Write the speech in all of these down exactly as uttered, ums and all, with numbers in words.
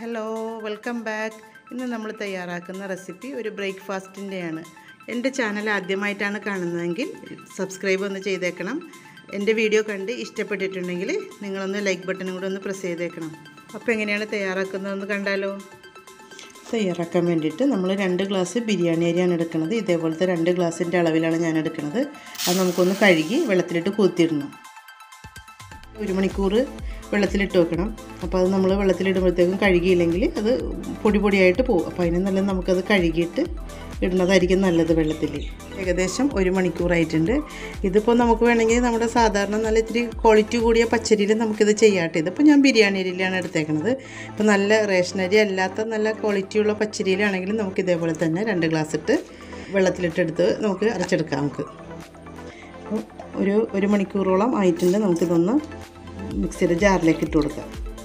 Hello, welcome back. ഇന്ന് നമ്മൾ തയ്യാറാക്കുന്ന റെസിപ്പി ഒരു ബ്രേക്ക്ഫാസ്റ്റിൻ്റെയാണ്. എൻ്റെ ചാനൽ ആദ്യമായിട്ടാണ് കാണുന്നതെങ്കിൽ സബ്സ്ക്രൈബ് ഒന്ന് ചെയ്തേക്കണം. എൻ്റെ വീഡിയോ കണ്ട് ഇഷ്ടപ്പെട്ടിട്ടുണ്ടെങ്കിൽ നിങ്ങളൊന്ന് ലൈക്ക് ബട്ടണും കൂടെ ഒന്ന് പ്രസ് ചെയ്തേക്കണം. അപ്പോൾ എങ്ങനെയാണ് തയ്യാറാക്കുന്നതെന്ന് കണ്ടാലോ? തയ്യാറാക്കാൻ വേണ്ടിയിട്ട് നമ്മൾ രണ്ട് ഗ്ലാസ് ബിരിയാണി അരിയാണ് എടുക്കുന്നത്. ഇതേപോലത്തെ രണ്ട് ഗ്ലാസിൻ്റെ അളവിലാണ് ഞാൻ എടുക്കുന്നത്. അത് നമുക്കൊന്ന് കഴുകി വെള്ളത്തിലിട്ട് കുതിർത്തിടണം. ഒരു മണിക്കൂർ വെള്ളത്തിലിട്ട് വെക്കണം. അപ്പോൾ അത് നമ്മൾ വെള്ളത്തിലിടുമ്പോഴത്തേക്കും കഴുകിയില്ലെങ്കിൽ അത് പൊടി പൊടിയായിട്ട് പോകും. അപ്പോൾ അതിന് നല്ലത് നമുക്കത് കഴുകിയിട്ട് ഇടുന്നതായിരിക്കും നല്ലത് വെള്ളത്തിൽ. ഏകദേശം ഒരു മണിക്കൂറായിട്ടുണ്ട്. ഇതിപ്പോൾ നമുക്ക് വേണമെങ്കിൽ നമ്മുടെ സാധാരണ നല്ല ഇത്തിരി ക്വാളിറ്റി കൂടിയ പച്ചരിയിൽ നമുക്കിത് ചെയ്യാട്ടെ. ഇതിപ്പോൾ ഞാൻ ബിരിയാണി അരിയിലാണ് എടുത്തേക്കുന്നത്. ഇപ്പോൾ നല്ല റേഷനരി അല്ലാത്ത നല്ല ക്വാളിറ്റിയുള്ള പച്ചരിയിലാണെങ്കിലും നമുക്ക് ഇതേപോലെ തന്നെ രണ്ട് ഗ്ലാസ് ഇട്ട് വെള്ളത്തിലിട്ടെടുത്ത് നമുക്ക് അരച്ചെടുക്കാം. നമുക്ക് ഒരു ഒരു മണിക്കൂറോളം ആയിട്ടുണ്ട്. നമുക്കിതൊന്ന് മിക്സിയുടെ ജാറിലേക്ക് ഇട്ട് കൊടുക്കാം.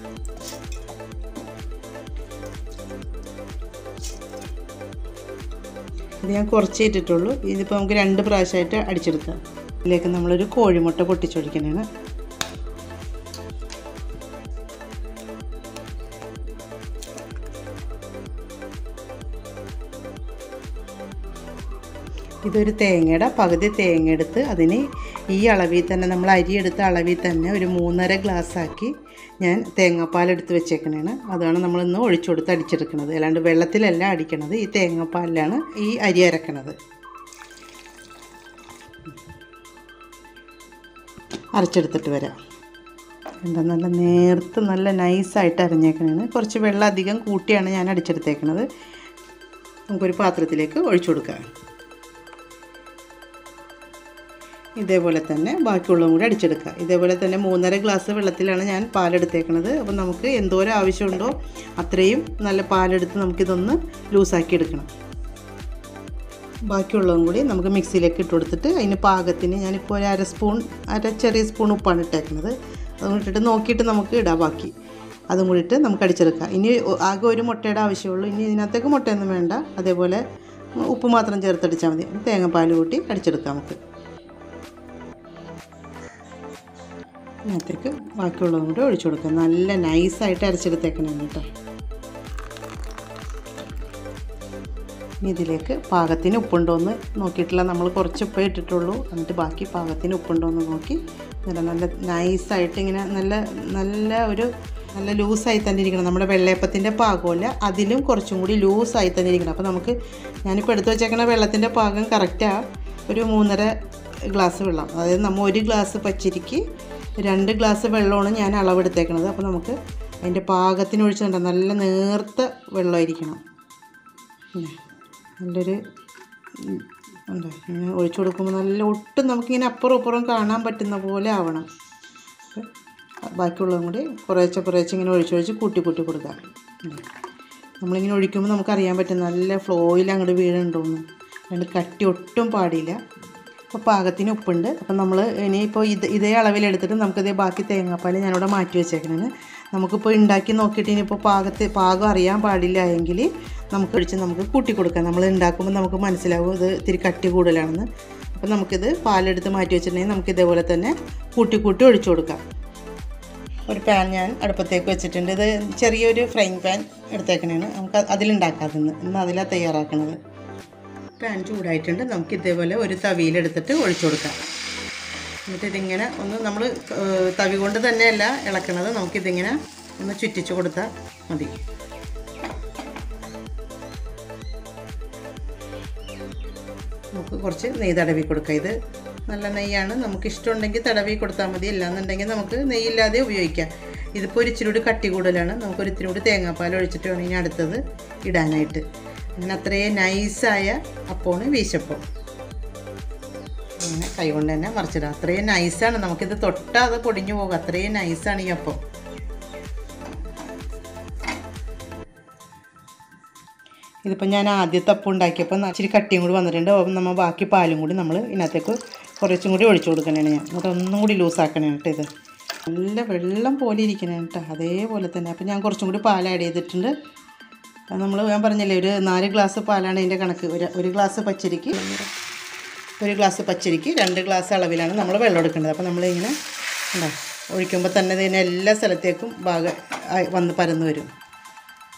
ഇത് ഞാൻ കുറച്ചേ ഇട്ടിട്ടുള്ളൂ. ഇതിപ്പോൾ നമുക്ക് രണ്ട് പ്രാവശ്യമായിട്ട് അടിച്ചെടുക്കാം. ഇതിലേക്ക് നമ്മളൊരു കോഴിമുട്ട പൊട്ടിച്ചൊഴിക്കണേണ്. ഇതൊരു തേങ്ങയുടെ പകുതി തേങ്ങ എടുത്ത് അതിന് ഈ അളവിൽ തന്നെ നമ്മൾ അരിയെടുത്ത അളവിൽ തന്നെ ഒരു മൂന്നര ഗ്ലാസ്സാക്കി ഞാൻ തേങ്ങാപ്പാലെടുത്ത് വെച്ചേക്കണേണ്. അതാണ് നമ്മളിന്ന് ഒഴിച്ചു കൊടുത്ത് അടിച്ചെടുക്കുന്നത്. അല്ലാണ്ട് വെള്ളത്തിലല്ല അടിക്കണത്, ഈ തേങ്ങാപ്പാലിലാണ് ഈ അരി അരക്കണത്. അരച്ചെടുത്തിട്ട് വരാം. എന്താ നല്ല നേർത്ത് നല്ല നൈസായിട്ട് അരഞ്ഞേക്കണേണ്. കുറച്ച് വെള്ളം അധികം കൂട്ടിയാണ് ഞാൻ അടിച്ചെടുത്തേക്കണത്. നമുക്കൊരു പാത്രത്തിലേക്ക് ഒഴിച്ചു കൊടുക്കാം. ഇതേപോലെ തന്നെ ബാക്കിയുള്ളതും കൂടി അടിച്ചെടുക്കുക. ഇതേപോലെ തന്നെ മൂന്നര ഗ്ലാസ് വെള്ളത്തിലാണ് ഞാൻ പാലെടുത്തേക്കുന്നത്. അപ്പോൾ നമുക്ക് എന്തോരം ആവശ്യമുണ്ടോ അത്രയും നല്ല പാലെടുത്ത് നമുക്കിതൊന്ന് ലൂസാക്കി എടുക്കണം. ബാക്കിയുള്ളതും കൂടി നമുക്ക് മിക്സിയിലേക്ക് ഇട്ട് കൊടുത്തിട്ട് അതിന് പാകത്തിന് ഞാനിപ്പോൾ ഒരു അര സ്പൂൺ അര ചെറിയ സ്പൂൺ ഉപ്പാണ് ഇട്ടേക്കുന്നത്. അതും ഇട്ടിട്ട് നോക്കിയിട്ട് നമുക്ക് ഇടാം. ബാക്കി അതും കൂടി ഇട്ട് നമുക്ക് അടിച്ചെടുക്കാം. ഇനി ആകെ ഒരു മുട്ടയുടെ ആവശ്യമുള്ളൂ. ഇനി ഇതിനകത്തേക്ക് മുട്ടയൊന്നും വേണ്ട. അതേപോലെ ഉപ്പ് മാത്രം ചേർത്തടിച്ചാൽ മതി. തേങ്ങാപ്പാൽ കൂട്ടി അടിച്ചെടുക്കാം. നമുക്ക് ഇതിനകത്തേക്ക് ബാക്കിയുള്ളതും കൂടി ഒഴിച്ചു കൊടുക്കാം. നല്ല നൈസായിട്ട് അരച്ചെടുത്തേക്കണം കേട്ടോ. ഇനി ഇതിലേക്ക് പാകത്തിന് ഉപ്പുണ്ടോ എന്ന് നോക്കിയിട്ടില്ല. നമ്മൾ കുറച്ച് ഉപ്പേ ഇട്ടിട്ടുള്ളൂ. എന്നിട്ട് ബാക്കി പാകത്തിന് ഉപ്പുണ്ടോ എന്ന് നോക്കി നല്ല നല്ല നൈസായിട്ട് ഇങ്ങനെ നല്ല നല്ല ഒരു നല്ല ലൂസായി തന്നെ ഇരിക്കണം. നമ്മുടെ വെള്ളയപ്പത്തിൻ്റെ പാകമല്ല, അതിലും കുറച്ചും കൂടി ലൂസായി തന്നെ ഇരിക്കണം. അപ്പോൾ നമുക്ക് ഞാനിപ്പോൾ എടുത്ത് വെച്ചേക്കണ വെള്ളത്തിൻ്റെ പാകം കറക്റ്റാണ്. ഒരു മൂന്നര ഗ്ലാസ് വെള്ളം, അതായത് നമ്മൾ ഒരു ഗ്ലാസ് പച്ചരിക്ക് രണ്ട് ഗ്ലാസ് വെള്ളമാണ് ഞാൻ അളവെടുത്തേക്കണത്. അപ്പോൾ നമുക്ക് അതിൻ്റെ പാകത്തിന് ഒഴിച്ചിട്ടുണ്ട്. നല്ല നേർത്ത വെള്ളമായിരിക്കണം. നല്ലൊരു ഉണ്ടോ ഇങ്ങനെ ഒഴിച്ചു കൊടുക്കുമ്പോൾ നല്ല ഒട്ടും നമുക്കിങ്ങനെ അപ്പുറം അപ്പുറം കാണാൻ പറ്റുന്ന പോലെ ആവണം. ബാക്കിയുള്ളതും കൂടി കുറേശ്ശെ കുറേശ്ശെ ഇങ്ങനെ ഒഴിച്ചൊഴിച്ച് കൂട്ടി കൂട്ടി കൊടുക്കാം. നമ്മളിങ്ങനെ ഒഴിക്കുമ്പോൾ നമുക്കറിയാൻ പറ്റും നല്ല ഫ്ലോയിൽ അങ്ങോട്ട് വീഴുന്നുണ്ടോയെന്ന്. അതുകൊണ്ട് കട്ടി ഒട്ടും പാടില്ല. അപ്പോൾ പാകത്തിന് ഉപ്പുണ്ട്. അപ്പം നമ്മൾ ഇനിയിപ്പോൾ ഇത് ഇതേ അളവിലെടുത്തിട്ട് നമുക്കിതേ ബാക്കി തേങ്ങാപ്പാൽ ഞാനിവിടെ മാറ്റി വെച്ചേക്കണേ. നമുക്കിപ്പോൾ ഉണ്ടാക്കി നോക്കിയിട്ട് ഇനിയിപ്പോൾ പാകത്ത് പാകം അറിയാൻ പാടില്ല എങ്കിൽ നമുക്ക് ഒഴിച്ച് നമുക്ക് കൂട്ടി കൊടുക്കാം. നമ്മൾ ഉണ്ടാക്കുമ്പോൾ നമുക്ക് മനസ്സിലാവും ഇത് ഇത്തിരി കട്ടി കൂടുതലാണെന്ന്. അപ്പോൾ നമുക്കിത് പാലെടുത്ത് മാറ്റി വെച്ചിട്ടുണ്ടെങ്കിൽ നമുക്ക് ഇതേപോലെ തന്നെ കൂട്ടി കൂട്ടി ഒഴിച്ചു കൊടുക്കാം. ഒരു പാൻ ഞാൻ അടുപ്പത്തേക്ക് വെച്ചിട്ടുണ്ട്. ഇത് ചെറിയൊരു ഫ്രൈങ് പാൻ എടുത്തേക്കണേണ്. നമുക്ക് അതിലുണ്ടാക്കാതെന്ന് ഇന്ന് അതിലാണ് തയ്യാറാക്കുന്നത്. പാൻ ചൂടായിട്ടുണ്ട്. നമുക്ക് ഇതേപോലെ ഒരു തവിയിലെടുത്തിട്ട് ഒഴിച്ചു കൊടുക്കാം. എന്നിട്ട് ഇതിങ്ങനെ ഒന്ന് നമ്മൾ തവി കൊണ്ട് തന്നെയല്ല ഇളക്കണത്, നമുക്കിതിങ്ങനെ ഒന്ന് ചുറ്റിച്ച് കൊടുത്താൽ മതി. നമുക്ക് കുറച്ച് നെയ്യ് തടവി കൊടുക്കാം. ഇത് നല്ല നെയ്യാണ്. നമുക്ക് ഇഷ്ടമുണ്ടെങ്കിൽ തടവി കൊടുത്താൽ മതി. അല്ലാന്നുണ്ടെങ്കിൽ നമുക്ക് നെയ്യില്ലാതെ ഉപയോഗിക്കാം. ഇതിപ്പോൾ ഒരു ഇച്ചിരി കൂടി കട്ടി കൂടുതലാണ്. നമുക്കൊരു ഇത്തിരി കൂടി തേങ്ങാപ്പാൽ ഒഴിച്ചിട്ട് വേണം ഇനി അടുത്തത് ഇടാനായിട്ട്. അങ്ങനെ അത്രയും നൈസായ അപ്പമാണ് വീശപ്പം. അങ്ങനെ കൈ കൊണ്ട് തന്നെ മറിച്ചിടാം. അത്രയും നൈസാണ്. നമുക്കിത് തൊട്ടാൽ അത് പൊടിഞ്ഞു പോകും. അത്രയും നൈസാണ് ഈ അപ്പം. ഇതിപ്പോൾ ഞാൻ ആദ്യത്തെ അപ്പം ഉണ്ടാക്കിയപ്പോൾ ഇച്ചിരി കട്ടിയും കൂടി വന്നിട്ടുണ്ട്. അപ്പം നമ്മൾ ബാക്കി പാലും കൂടി നമ്മൾ ഇതിനകത്തേക്ക് കുറച്ചും കൂടി ഒഴിച്ചു കൊടുക്കണേണ്. ഞാൻ എന്നിട്ട് ഒന്നും കൂടി ലൂസാക്കണേ കേട്ടോ. ഇത് നല്ല വെള്ളം പോലെ ഇരിക്കണേ കേട്ടോ. അതേപോലെ തന്നെ. അപ്പം ഞാൻ കുറച്ചും കൂടി പാൽ ആഡ് ചെയ്തിട്ടുണ്ട്. നമ്മൾ ഞാൻ പറഞ്ഞില്ലേ ഒരു നാല് ഗ്ലാസ് പാലാണ് ഇതിൻ്റെ കണക്ക്. ഒരു ഒരു ഗ്ലാസ് പച്ചരിക്ക് ഒരു ഗ്ലാസ് പച്ചരിക്ക് രണ്ട് ഗ്ലാസ് അളവിലാണ് നമ്മൾ വെള്ളം എടുക്കേണ്ടത്. അപ്പോൾ നമ്മളിങ്ങനെ ഉണ്ടാകും ഒഴിക്കുമ്പോൾ തന്നെ ഇതിനെ എല്ലാ സ്ഥലത്തേക്കും ഭാഗം വന്ന് പരന്ന് വരും.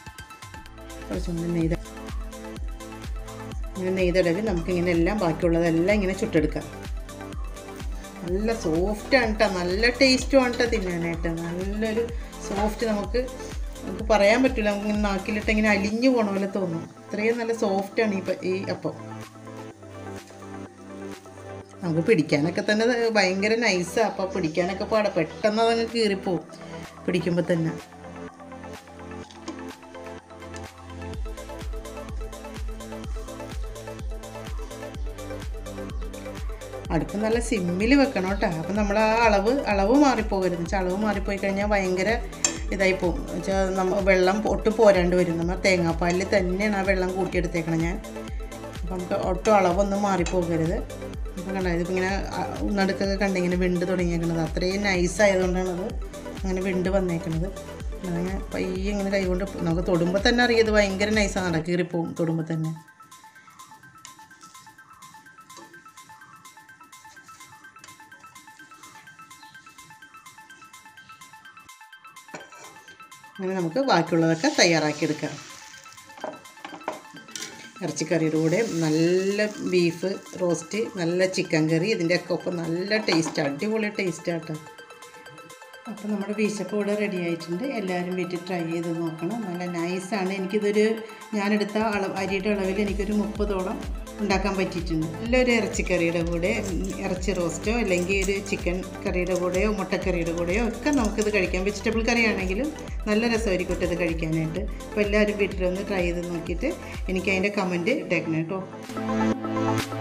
കുറച്ചുകൂടി നെയ്ത് ഇങ്ങനെ നെയ്തടവി നമുക്കിങ്ങനെ എല്ലാം ബാക്കിയുള്ളതെല്ലാം ഇങ്ങനെ ചുട്ടെടുക്കാം. നല്ല സോഫ്റ്റാണ് കേട്ടോ, നല്ല ടേസ്റ്റുമാണ് കേട്ടോ തിന്നാനായിട്ട്. നല്ലൊരു സോഫ്റ്റ്, നമുക്ക് നമുക്ക് പറയാൻ പറ്റില്ല, നമുക്കിങ്ങനെ നാക്കിലിട്ട് ഇങ്ങനെ അലിഞ്ഞു പോണ പോലെ തോന്നും. അത്രയും നല്ല സോഫ്റ്റാണ് ഈ ഈ അപ്പം. നമുക്ക് പിടിക്കാനൊക്കെ തന്നെ ഭയങ്കര നൈസാണ്. അപ്പം പിടിക്കാനൊക്കെ പാടാം, പെട്ടെന്ന് അതങ്ങ് കീറിപ്പോവും പിടിക്കുമ്പോൾ തന്നെ. അടുപ്പ് നല്ല സിമ്മിൽ വെക്കണം കേട്ടോ. അപ്പം നമ്മൾ ആ അളവ് അളവ് മാറിപ്പോകരുത്. വെച്ചാൽ അളവ് മാറിപ്പോയി കഴിഞ്ഞാൽ ഭയങ്കര ഇതായി പോകും. വെച്ചാൽ നമ്മൾ വെള്ളം ഒട്ടും പോരാണ്ട് വരും. നമ്മൾ തേങ്ങാപ്പാലിൽ തന്നെയാണ് ആ വെള്ളം കൂട്ടിയെടുത്തേക്കണം ഞാൻ. അപ്പം നമുക്ക് ഒട്ടും അളവൊന്നും മാറിപ്പോകരുത്. അപ്പം കണ്ടോ, ഇതിപ്പോൾ ഇങ്ങനെ നടുക്കൊക്കെ കണ്ടിങ്ങനെ വിണ്ട് തുടങ്ങിയേക്കണത്. അത്രയും നൈസായതുകൊണ്ടാണത് അങ്ങനെ വിണ്ട് വന്നേക്കണത്. അങ്ങനെ പയ്യെ ഇങ്ങനെ കൈകൊണ്ട് നമുക്ക് തൊടുമ്പോൾ തന്നെ അറിയാം ഇത് ഭയങ്കര നൈസാണ്, കീറിപ്പോവും തൊടുമ്പോൾ തന്നെ. അങ്ങനെ നമുക്ക് ബാക്കിയുള്ളതൊക്കെ തയ്യാറാക്കിയെടുക്കാം. ഇറച്ചിക്കറിയുടെ കൂടെ നല്ല ബീഫ് റോസ്റ്റ്, നല്ല ചിക്കൻ കറി, ഇതിൻ്റെയൊക്കെ ഒപ്പം നല്ല ടേസ്റ്റ്, അടിപൊളി ടേസ്റ്റാണ് കേട്ടോ. അപ്പോൾ നമ്മുടെ ബീച്ചപ്പം ഇവിടെ റെഡി ആയിട്ടുണ്ട്. എല്ലാവരും വീട്ടിൽ ട്രൈ ചെയ്ത് നോക്കണം. നല്ല നൈസാണ്. എനിക്കിതൊരു ഞാനെടുത്ത അളവ് അരിയുടെ അളവിൽ എനിക്കൊരു മുപ്പതോളം ഉണ്ടാക്കാൻ പറ്റിയിട്ടുണ്ട്. നല്ലൊരു ഇറച്ചിക്കറിയുടെ കൂടെ ഇറച്ചി റോസ്റ്റോ അല്ലെങ്കിൽ ഒരു ചിക്കൻ കറിയുടെ കൂടെയോ മുട്ടക്കറിയുടെ കൂടെയോ ഒക്കെ നമുക്കിത് കഴിക്കാം. വെജിറ്റബിൾ കറി ആണെങ്കിലും നല്ല രസമായിരിക്കും ഇത് കഴിക്കാനായിട്ട്. അപ്പോൾ എല്ലാവരും വീട്ടിലൊന്ന് ട്രൈ ചെയ്ത് നോക്കിയിട്ട് എനിക്ക് അതിൻ്റെ കമൻറ്റ് ഇട്ടേക്കണം കേട്ടോ.